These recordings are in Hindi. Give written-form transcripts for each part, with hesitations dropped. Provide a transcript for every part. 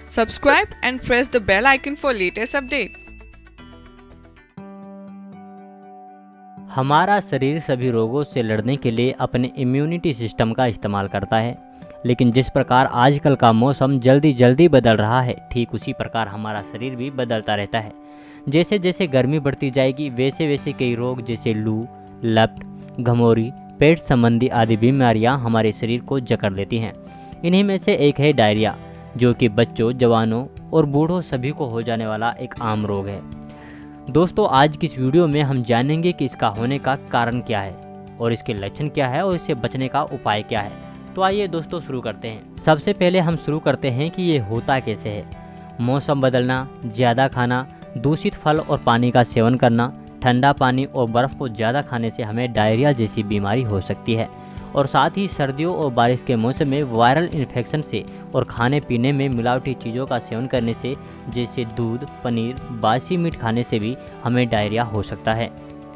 Subscribe and press the bell icon for latest update. हमारा शरीर सभी रोगों से लड़ने के लिए अपने इम्यूनिटी सिस्टम का इस्तेमाल करता है, लेकिन जिस प्रकार आजकल का मौसम जल्दी जल्दी बदल रहा है, ठीक उसी प्रकार हमारा शरीर भी बदलता रहता है। जैसे जैसे गर्मी बढ़ती जाएगी वैसे वैसे कई रोग जैसे लू, लपट, घमौरी, पेट संबंधी आदि बीमारियां हमारे शरीर को जकड़ लेती हैं। इन्हीं में से एक है डायरिया, जो कि बच्चों, जवानों और बूढ़ों सभी को हो जाने वाला एक आम रोग है। दोस्तों, आज की इस वीडियो में हम जानेंगे कि इसका होने का कारण क्या है और इसके लक्षण क्या है और इससे बचने का उपाय क्या है। तो आइए दोस्तों शुरू करते हैं। सबसे पहले हम शुरू करते हैं कि ये होता कैसे है। मौसम बदलना, ज़्यादा खाना, दूषित फल और पानी का सेवन करना, ठंडा पानी और बर्फ़ को ज़्यादा खाने से हमें डायरिया जैसी बीमारी हो सकती है। और साथ ही सर्दियों और बारिश के मौसम में वायरल इन्फेक्शन से और खाने पीने में मिलावटी चीज़ों का सेवन करने से, जैसे दूध, पनीर, बासी मीट खाने से भी हमें डायरिया हो सकता है।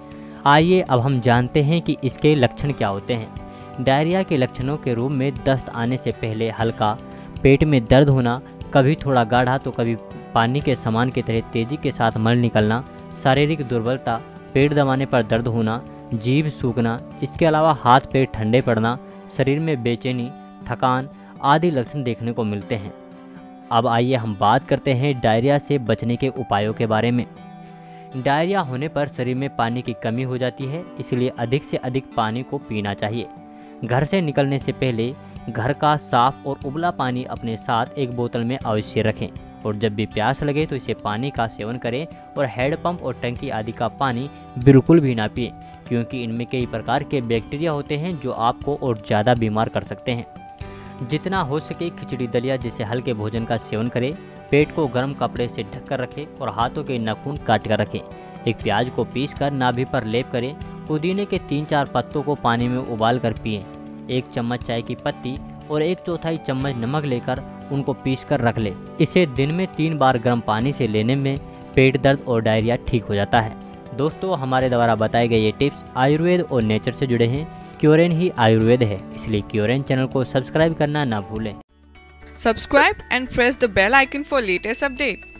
आइए अब हम जानते हैं कि इसके लक्षण क्या होते हैं। डायरिया के लक्षणों के रूप में दस्त आने से पहले हल्का पेट में दर्द होना, कभी थोड़ा गाढ़ा तो कभी पानी के समान की तरह तेज़ी के साथ मल निकलना, शारीरिक दुर्बलता, पेट दबाने पर दर्द होना, जीभ सूखना, इसके अलावा हाथ पैर ठंडे पड़ना, शरीर में बेचैनी, थकान आदि लक्षण देखने को मिलते हैं। अब आइए हम बात करते हैं डायरिया से बचने के उपायों के बारे में। डायरिया होने पर शरीर में पानी की कमी हो जाती है, इसलिए अधिक से अधिक पानी को पीना चाहिए। घर से निकलने से पहले घर का साफ और उबला पानी अपने साथ एक बोतल में अवश्य रखें और जब भी प्यास लगे तो इसे पानी का सेवन करें। और हैंडपंप और टंकी आदि का पानी बिल्कुल भी ना पिएं, क्योंकि इनमें कई प्रकार के बैक्टीरिया होते हैं जो आपको और ज़्यादा बीमार कर सकते हैं। जितना हो सके खिचड़ी दलिया जैसे हल्के भोजन का सेवन करें। पेट को गर्म कपड़े से ढककर रखें और हाथों के नाखून काट कर रखें। एक प्याज को पीसकर नाभि पर लेप करें। पुदीने के 3-4 पत्तों को पानी में उबाल कर पिएं। 1 चम्मच चाय की पत्ती और 1/4 चम्मच नमक लेकर उनको पीस कर रख लें। इसे दिन में 3 बार गर्म पानी से लेने में पेट दर्द और डायरिया ठीक हो जाता है। दोस्तों, हमारे द्वारा बताए गए ये टिप्स आयुर्वेद और नेचर से जुड़े हैं। क्योरेन ही आयुर्वेद है, इसलिए क्योरेन चैनल को सब्सक्राइब करना ना भूलें। Subscribe and press the bell icon for latest update.